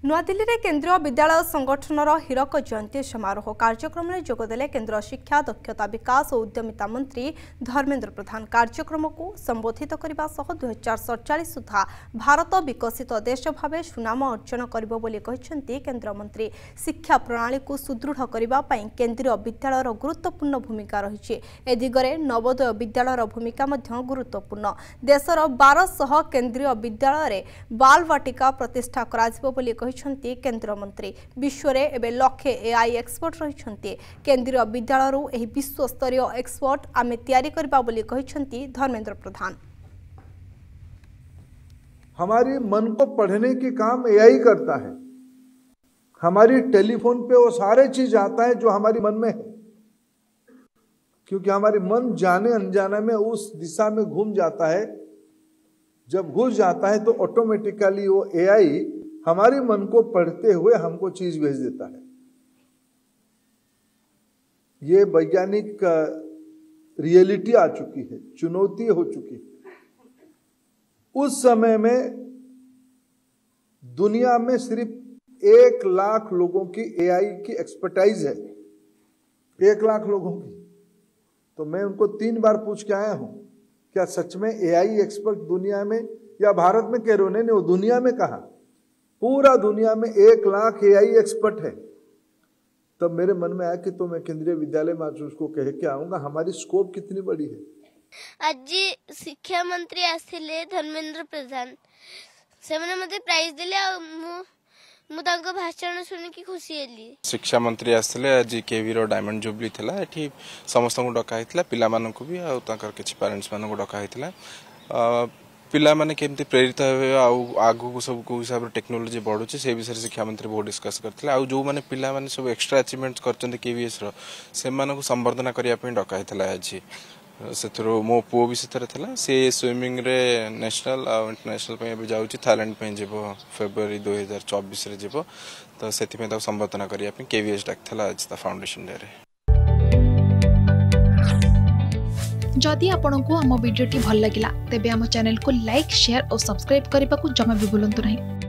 नुआदिल्ली में केंद्रीय विद्यालय संगठनर हीरक जयंती समारोह कार्यक्रम में जोगदेले केंद्र शिक्षा दक्षता विकास और उद्यमिता मंत्री धर्मेंद्र प्रधान। कार्यक्रम को संबोधित करने सह 2047 सुधा भारत विकसित देश भाव सुनाम अर्जन करिबो बोली कहिसेंती केंद्र मंत्री। शिक्षा प्रणाली को सुदृढ़ करने केंद्रीय विद्यालयर गुरुत्वपूर्ण भूमिका रही। ए दिगरे नवोदय विद्यालयर भूमिका गुरुत्वपूर्ण। देशर 1200 केंद्रीय विद्यालय बाल वाटिका प्रतिष्ठा कराजिबो बोली केंद्र मंत्री। विश्व रे एबे लक्षे एआई एक्सपर्ट रही। केंद्रीय विद्यालय विश्व स्तरीय एक्सपर्ट आमे तैयारी करबा बोली कहिसेंती धर्मेंद्र प्रधान। हमारी मन को पढ़ने की काम एआई करता है। हमारी टेलीफोन पे वो सारे चीज आता है जो हमारी मन में है, क्योंकि हमारी मन जाने अनजाने में उस दिशा में घूम जाता है। जब घुस जाता है तो ऑटोमेटिकली वो एआई हमारे मन को पढ़ते हुए हमको चीज भेज देता है। ये वैज्ञानिक रियलिटी आ चुकी है, चुनौती हो चुकी है। उस समय में दुनिया में सिर्फ 1 लाख लोगों की एआई की एक्सपर्टाइज है, 1 लाख लोगों की। तो मैं उनको 3 बार पूछ के आया हूं, क्या सच में एआई एक्सपर्ट दुनिया में या भारत में कह रहे हो? नहीं, वो दुनिया में कहा, पूरा दुनिया में 1 लाख एआई एक्सपर्ट है। तब मेरे मन में आया कि तो मैं केंद्रीय विद्यालय में उसको कह के आऊंगा हमारी स्कोप कितनी बड़ी है। आज शिक्षा मंत्री आसिले धर्मेंद्र प्रधान से मते प्राइज दिले आ मु तांको भाषण सुनि की खुशी हेली। शिक्षा मंत्री आसिले आज केवी रो डायमंड जुबली थला। एठी समस्त को डका हितला, पिला मानन को भी आ तांकर किछि पेरेंट्स मानन को डका हितला। पिला माने केमती प्रेरित हे आगु को सब को हिसाब रे टेक्नोलॉजी बढ़ुची से विषय शिक्षा मंत्री बहुत डिस्कस करथिले। आ जो माने पिला माने सब एक्स्ट्रा अचीवमेंट्स करचंते केवीएस रो से माने को संवर्धना करिया पे डका हितला। आज सेथरो मो पो भी सेथरे थला। से स्विमिंग रे नेशनल आ इंटरनेशनल पे भी जाउची, थाईलैंड पे जेबो फरवरी 2024 रे जेबो। तो सेति पे ता संवर्धना करिया पे केवीएस डाकथला आज ता फाउंडेशन डे रे। जदि आपंक आम भिडी भल लगा तेब आम चैनल को लाइक, शेयर और सब्सक्राइब करने को जमा भी भूलु नहीं।